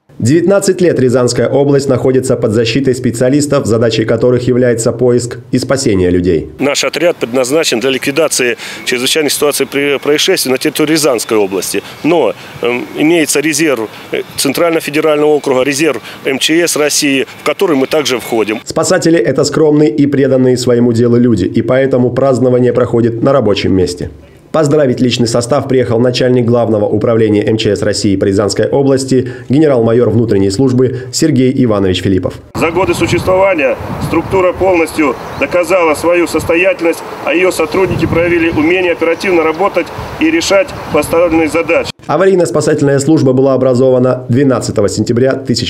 19 лет Рязанская область находится под защитой специалистов, задачей которых является поиск и спасение людей. Наш отряд предназначен для ликвидации чрезвычайных ситуаций при происшествии на территории Рязанской области. Но имеется резерв Центрального федерального округа, резерв МЧС России, в который мы также входим. Спасатели – это скромные и преданные своему делу люди, и поэтому празднование проходит на рабочем месте. Поздравить личный состав приехал начальник Главного управления МЧС России по Рязанской области, генерал-майор внутренней службы Сергей Иванович Филиппов. За годы существования структура полностью доказала свою состоятельность, а ее сотрудники проявили умение оперативно работать и решать поставленные задачи. Аварийно-спасательная служба была образована 12 сентября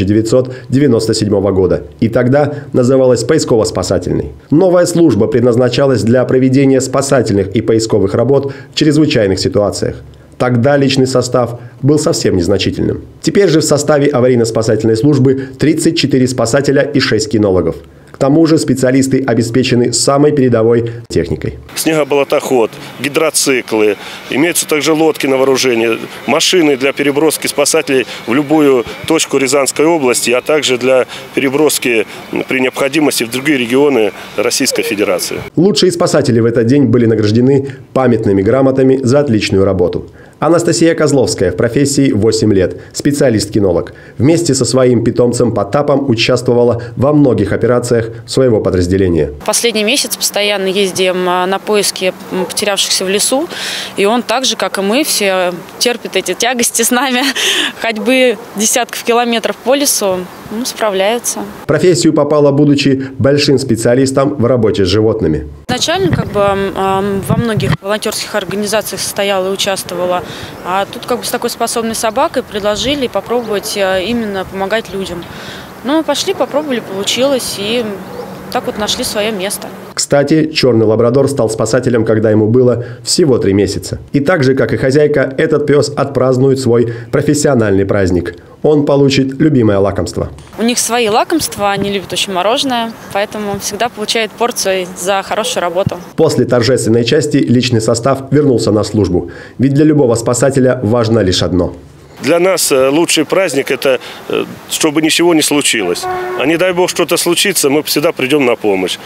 1997 года и тогда называлась поисково-спасательной. Новая служба предназначалась для проведения спасательных и поисковых работ в чрезвычайных ситуациях. Тогда личный состав был совсем незначительным. Теперь же в составе аварийно-спасательной службы 34 спасателя и 6 кинологов. К тому же специалисты обеспечены самой передовой техникой. Снегоболотоход, гидроциклы, имеются также лодки на вооружении, машины для переброски спасателей в любую точку Рязанской области, а также для переброски при необходимости в другие регионы Российской Федерации. Лучшие спасатели в этот день были награждены памятными грамотами за отличную работу. Анастасия Козловская в профессии 8 лет, специалист-кинолог. Вместе со своим питомцем Потапом участвовала во многих операциях своего подразделения. Последний месяц постоянно ездим на поиски потерявшихся в лесу. И он так же, как и мы, все терпит эти тягости с нами. Ходьбы десятков километров по лесу, справляются. В профессию попала, будучи большим специалистом в работе с животными. Изначально во многих волонтерских организациях состояла и участвовала. А тут с такой способной собакой предложили попробовать именно помогать людям. Ну, пошли, попробовали, получилось, и так вот нашли свое место. Кстати, черный лабрадор стал спасателем, когда ему было всего 3 месяца. И так же, как и хозяйка, этот пес отпразднует свой профессиональный праздник. Он получит любимое лакомство. У них свои лакомства, они любят очень мороженое, поэтому всегда получают порцию за хорошую работу. После торжественной части личный состав вернулся на службу. Ведь для любого спасателя важно лишь одно. Для нас лучший праздник – это чтобы ничего не случилось. А не дай бог что-то случится, мы всегда придем на помощь.